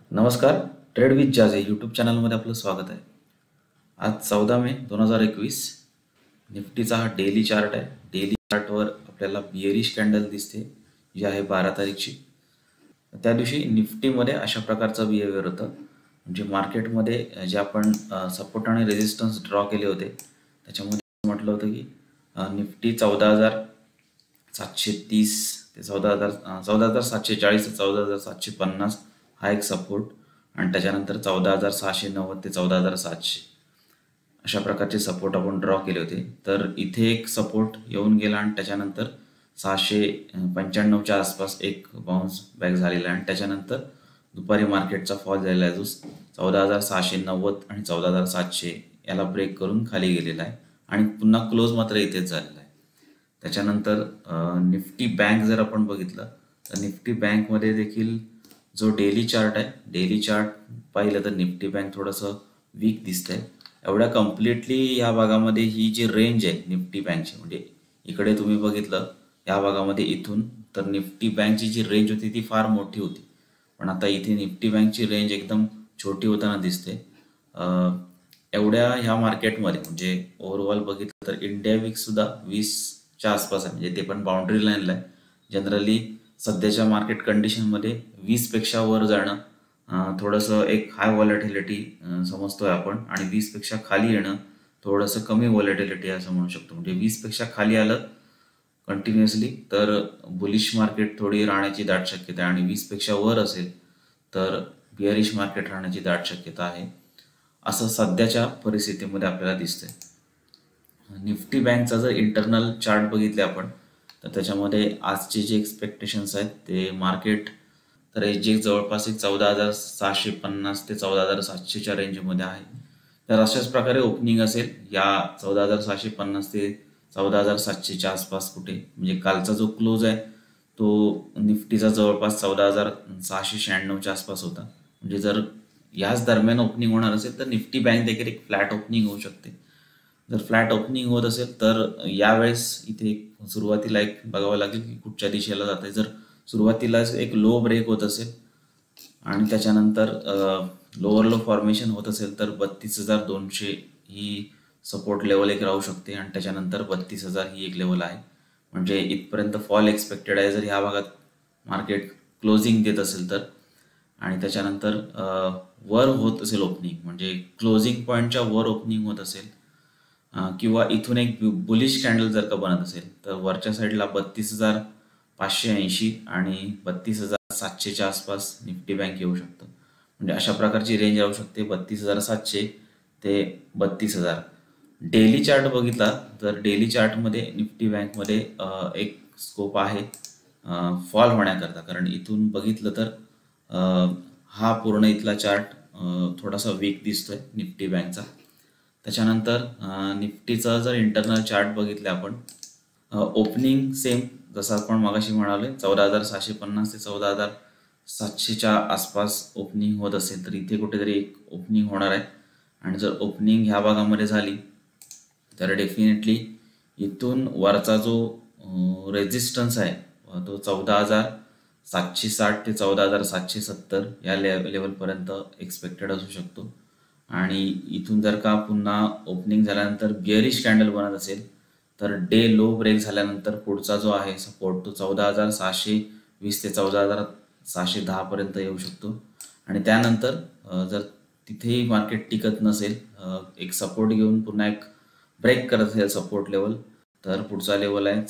नमस्कार. Trade with जाज या यूट्यूब चॅनलमध्ये आपलं स्वागत आहे. आज 14 मे 2021. निफ्टीचा हा डेली चार्ट आहे. डेली चार्टवर आपल्याला बिअरिश कॅन्डल दिसते, जी आहे 12 तारीखची. त्या दिवशी निफ्टीमध्ये अशा प्रकारचं बिहेवियर होतं. म्हणजे मार्केटमध्ये जे आपण सपोर्ट आणि रेजिस्टन्स ड्रॉ केले होते, त्याच्यामध्ये म्हटलं होतं की निफ्टी 14,730 ते 14,740 ते 14,750 हा एक सपोर्ट, आणि त्याच्यानंतर 14,690 ते 14,700 अशा प्रकारचे सपोर्ट आपण ड्रॉ केले होते. तर इथे एक सपोर्ट येऊन गेला आणि त्याच्यानंतर 695च्या आसपास एक बाउन्स बॅक झालेला आहे, आणि त्याच्यानंतर दुपारी मार्केटचा फॉल झालेला आहे, जो 14,690 आणि 14,700 याला ब्रेक करून खाली गेलेला आहे, आणि पुन्हा क्लोज मात्र इथेच झालेला आहे. त्याच्यानंतर निफ्टी बँक जर आपण बघितलं तर निफ्टी बँकमध्ये देखील जो डेली चार्ट आहे, डेली चार्ट पाहिलं तर निफ्टी बँक थोडंसं वीक दिसतंय. एवढ्या कम्प्लिटली या भागामध्ये ही जी रेंज आहे निफ्टी बँकची, म्हणजे इकडे तुम्ही बघितलं या भागामध्ये इथून, तर निफ्टी बँकची जी रेंज होती ती फार मोठी होती, पण आता इथे निफ्टी बँकची रेंज एकदम छोटी होताना दिसते. एवढ्या ह्या मार्केटमध्ये म्हणजे ओव्हरऑल बघितलं तर इंडिया विक सुद्धा 20च्या आसपास आहे, म्हणजे ते पण बाउंड्री लाईनला आहे. जनरली सध्याच्या मार्केट कंडिशनमध्ये 20पेक्षा वर जाणं थोडंसं एक हाय व्हॉलॅटिलिटी समजतोय आपण, आणि 20पेक्षा खाली येणं थोडंसं कमी व्हॉलॅटिलिटी असं म्हणू शकतो. म्हणजे 20पेक्षा खाली आलं कंटिन्युअसली तर बुलिश मार्केट थोडी राहण्याची दाट शक्यता आहे, आणि 20पेक्षा वर असेल तर बिअरिश मार्केट राहण्याची दाट शक्यता आहे, असं सध्याच्या परिस्थितीमध्ये आपल्याला दिसतंय. निफ्टी बँकचा जर इंटरनल चार्ट बघितले आपण तर त्याच्यामध्ये आजचे जे एक्सपेक्टेशन्स आहेत ते मार्केट तर जे जवळपास एक 14,650 ते 14,700च्या रेंजमध्ये आहे. तर अशाच प्रकारे ओपनिंग असेल या 14,650 ते 14,700च्या आसपास कुठे. म्हणजे कालचा जो क्लोज आहे तो निफ्टीचा जवळपास 14,696च्या आसपास होता. म्हणजे जर याच दरम्यान ओपनिंग होणार असेल तर निफ्टी बँक देखील एक फ्लॅट ओपनिंग होऊ शकते. जर फ्लॅट ओपनिंग होत असेल तर यावेळेस इथे सुरुवातीला एक बघावं लागेल की कुठच्या दिशेला जात आहे. जर सुरुवातीलाच एक लो ब्रेक होत असेल आणि त्याच्यानंतर लोअर लो फॉर्मेशन होत असेल तर 32,200 ही सपोर्ट लेवल एक राहू शकते, आणि त्याच्यानंतर 32,000 ही एक लेवल आहे. म्हणजे इथपर्यंत फॉल एक्सपेक्टेड आहे जर ह्या भागात मार्केट क्लोजिंग देत असेल तर. आणि त्याच्यानंतर वर होत असेल ओपनिंग, म्हणजे क्लोजिंग पॉईंटच्या वर ओपनिंग होत असेल किंवा इथून एक बुलिश कॅन्डल जर का बनत असेल तर वरच्या साईडला 32,580 आणि 32,700च्या आसपास निफ्टी बँक येऊ शकतं. म्हणजे अशा प्रकारची रेंज राहू शकते 32,700 ते 32,000. डेली चार्ट बघितला तर डेली चार्टमध्ये निफ्टी बँकमध्ये एक स्कोप आहे फॉल होण्याकरता, कारण इथून बघितलं तर हा पूर्ण इथला चार्ट थोडासा वीक दिसतोय निफ्टी बँकचा. त्याच्यानंतर निफ्टीचा जर इंटरनल चार्ट बघितले आपण, ओपनिंग सेम जसं आपण मगाशी म्हणाले 14,650 ते 14,700च्या आसपास ओपनिंग होत असेल तर इथे कुठेतरी एक ओपनिंग होणार आहे. आणि जर ओपनिंग ह्या भागामध्ये झाली तर डेफिनेटली इथून वरचा जो रेजिस्टन्स आहे तो 14,760 ते 14,770 या लेवलपर्यंत एक्सपेक्टेड असू शकतो. आणि इथून जर का पुन्हा ओपनिंग झाल्यानंतर बिअरिश कॅन्डल बनत असेल तर डे लो ब्रेक झाल्यानंतर पुढचा जो आहे सपोर्ट तो 14,620 ते 14,610 पर्यंत येऊ शकतो. आणि त्यानंतर जर तिथेही मार्केट टिकत नसेल, एक सपोर्ट घेऊन पुन्हा एक ब्रेक करत असेल सपोर्ट लेवल, तर पुढचा लेवल आहे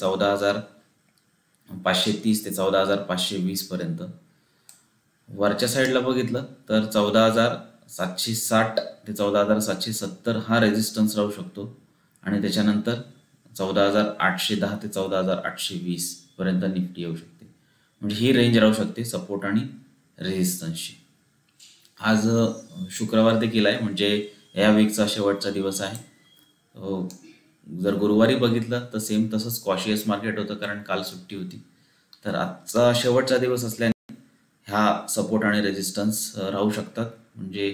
14,530 ते 14,520 पर्यंत. वरच्या साईडला बघितलं तर 14,760 ते 14,770 हा रेजिस्टन्स राहू शकतो, आणि त्याच्यानंतर 14,810 ते 14,820 पर्यंत निफ्टी येऊ शकते. म्हणजे ही रेंज राहू शकते सपोर्ट आणि रेजिस्टन्सची. आज शुक्रवार देखील आहे, म्हणजे या वीकचा शेवटचा दिवस आहे. जर गुरुवारी बघितलं तर सेम तसंच कॉशियस मार्केट होतं, कारण काल सुट्टी होती. तर आजचा शेवटचा दिवस असल्याने ह्या सपोर्ट आणि रेजिस्टन्स राहू शकतात. म्हणजे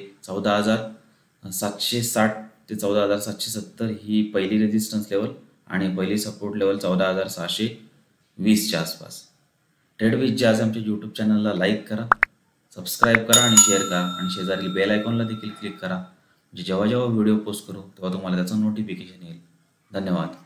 14,760 ते 14,770 ही पहिली रेजिस्टन्स लेवल, आणि पहिली सपोर्ट लेवल 14,620च्या आसपास. ट्रेड विथ जाज आमच्या यूट्यूब चॅनलला लाईक करा, सबस्क्राईब करा आणि शेअर करा आणि शेजारील बेल आयकॉनला देखील क्लिक करा, म्हणजे जेव्हा जेव्हा व्हिडिओ पोस्ट करू तेव्हा तुम्हाला त्याचं नोटिफिकेशन येईल. धन्यवाद.